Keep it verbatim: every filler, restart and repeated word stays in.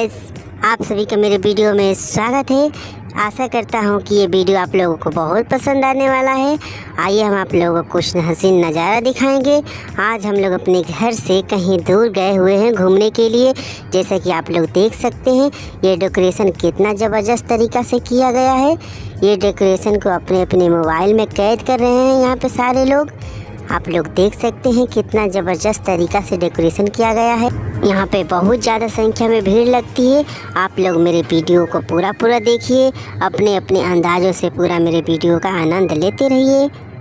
Guys, आप सभी का मेरे वीडियो में स्वागत है। आशा करता हूँ कि ये वीडियो आप लोगों को बहुत पसंद आने वाला है। आइए हम आप लोगों को कुछ हसीन नज़ारा दिखाएंगे। आज हम लोग अपने घर से कहीं दूर गए हुए हैं घूमने के लिए। जैसा कि आप लोग देख सकते हैं, ये डेकोरेशन कितना ज़बरदस्त तरीक़ा से किया गया है। ये डेकोरेशन को अपने अपने मोबाइल में कैद कर रहे हैं यहाँ पे सारे लोग। आप लोग देख सकते हैं कितना ज़बरदस्त तरीक़ा से डेकोरेशन किया गया है। यहाँ पे बहुत ज़्यादा संख्या में भीड़ लगती है। आप लोग मेरे वीडियो को पूरा पूरा देखिए, अपने अपने अंदाज़ों से पूरा मेरे वीडियो का आनंद लेते रहिए।